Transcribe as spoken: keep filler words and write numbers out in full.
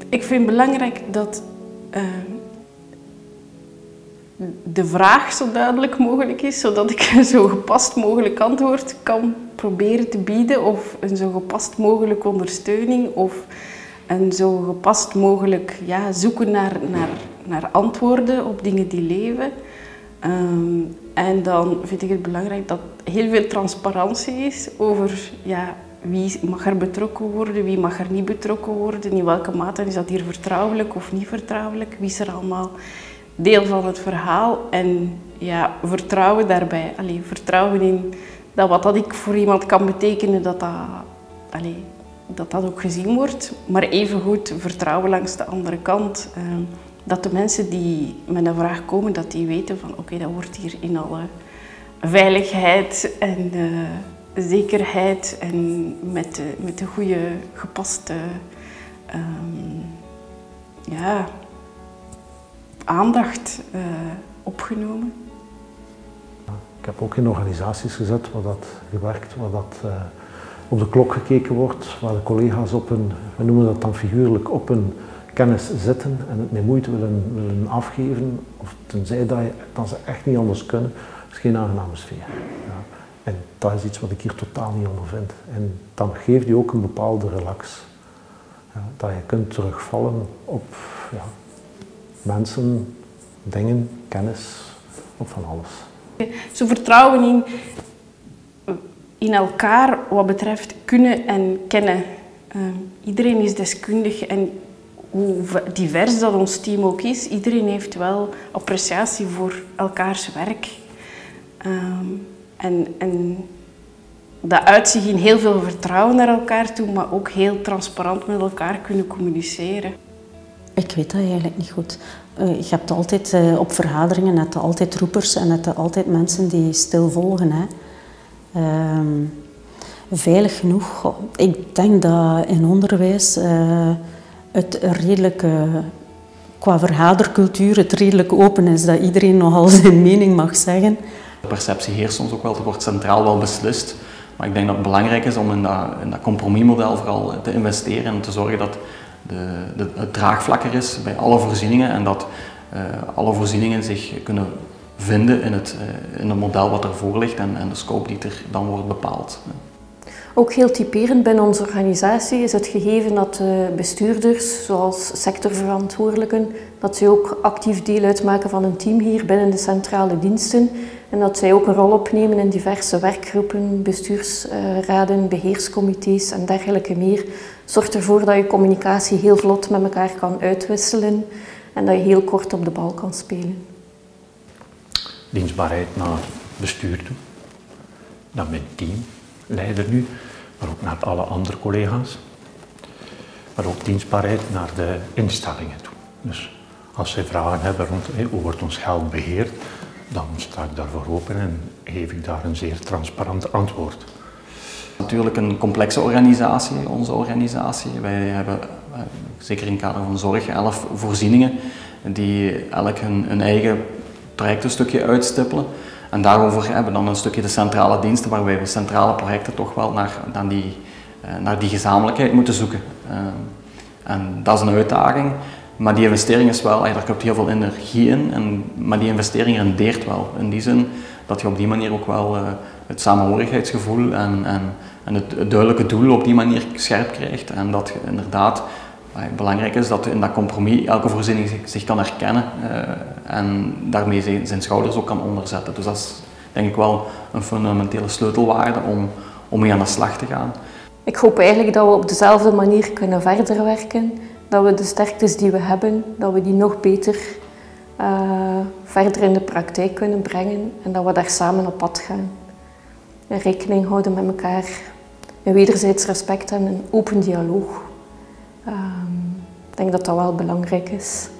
Ik vind het belangrijk dat uh, de vraag zo duidelijk mogelijk is, zodat ik een zo gepast mogelijk antwoord kan proberen te bieden, of een zo gepast mogelijk ondersteuning, of een zo gepast mogelijk ja, zoeken naar, naar, naar antwoorden op dingen die leven. Um, en dan vind ik het belangrijk dat heel veel transparantie is over ja, wie mag er betrokken worden, wie mag er niet betrokken worden, in welke mate is dat hier vertrouwelijk of niet vertrouwelijk, wie is er allemaal deel van het verhaal en ja, vertrouwen daarbij. Allee, vertrouwen in dat wat dat ik voor iemand kan betekenen, dat dat, allee, dat, dat ook gezien wordt, maar evengoed vertrouwen langs de andere kant. Uh, dat de mensen die met een vraag komen, dat die weten van oké, okay, dat wordt hier in alle veiligheid en uh, zekerheid en met de, met de goede gepaste um, ja, aandacht uh, opgenomen. Ik heb ook in organisaties gezet waar dat gewerkt, waar dat uh, op de klok gekeken wordt, waar de collega's op hun, we noemen dat dan figuurlijk, op hun kennis zitten en het met moeite willen, willen afgeven, of tenzij dat, je, dat ze echt niet anders kunnen, dat is geen aangename sfeer. Ja. En dat is iets wat ik hier totaal niet ondervind. En dat geeft je ook een bepaalde relax. Ja, dat je kunt terugvallen op ja, mensen, dingen, kennis, op van alles. Zo vertrouwen in, in elkaar wat betreft kunnen en kennen. Uh, iedereen is deskundig en hoe divers dat ons team ook is, iedereen heeft wel appreciatie voor elkaars werk. Um, en, en dat uit zich in heel veel vertrouwen naar elkaar toe, maar ook heel transparant met elkaar kunnen communiceren. Ik weet dat eigenlijk niet goed. Uh, je hebt altijd uh, op vergaderingen net altijd roepers en net altijd mensen die stil volgen. Hè. Uh, veilig genoeg. Goh, ik denk dat in onderwijs uh, het redelijk, uh, qua vergadercultuur, het redelijk open is. Dat iedereen nogal zijn mening mag zeggen. De perceptie heerst soms ook wel, er wordt centraal wel beslist. Maar ik denk dat het belangrijk is om in dat, in dat compromismodel vooral te investeren en te zorgen dat de, de, het draagvlak er is bij alle voorzieningen en dat uh, alle voorzieningen zich kunnen vinden in het, uh, in het model wat ervoor ligt en, en de scope die er dan wordt bepaald. Ook heel typerend binnen onze organisatie is het gegeven dat de bestuurders, zoals sectorverantwoordelijken, dat zij ook actief deel uitmaken van een team hier binnen de centrale diensten en dat zij ook een rol opnemen in diverse werkgroepen, bestuursraden, beheerscomité's en dergelijke meer. Zorgt ervoor dat je communicatie heel vlot met elkaar kan uitwisselen en dat je heel kort op de bal kan spelen. Dienstbaarheid naar bestuur toe, naar mijn teamleider nu, maar ook naar alle andere collega's. Maar ook dienstbaarheid naar de instellingen toe. Dus als zij vragen hebben rond hey, hoe wordt ons geld beheerd, dan sta ik daarvoor open en geef ik daar een zeer transparant antwoord. Natuurlijk een complexe organisatie, onze organisatie. Wij hebben, zeker in het kader van zorg, elf voorzieningen die elk hun, hun eigen trajectenstukje uitstippelen. En daarover hebben we dan een stukje de centrale diensten, waarbij we centrale projecten toch wel naar, naar, die, naar die gezamenlijkheid moeten zoeken. En dat is een uitdaging, maar die investering is wel, daar komt heel veel energie in, en, maar die investering rendeert wel. In die zin dat je op die manier ook wel het samenhorigheidsgevoel en, en, en het, het duidelijke doel op die manier scherp krijgt. En dat inderdaad belangrijk is dat in dat compromis elke voorziening zich, zich kan herkennen uh, en daarmee zijn, zijn schouders ook kan onderzetten. Dus dat is denk ik wel een fundamentele sleutelwaarde om, om mee aan de slag te gaan. Ik hoop eigenlijk dat we op dezelfde manier kunnen verder werken, dat we de sterktes die we hebben, dat we die nog beter uh, verder in de praktijk kunnen brengen en dat we daar samen op pad gaan. En rekening houden met elkaar, een wederzijds respect en een open dialoog. Um, ik denk dat dat wel belangrijk is.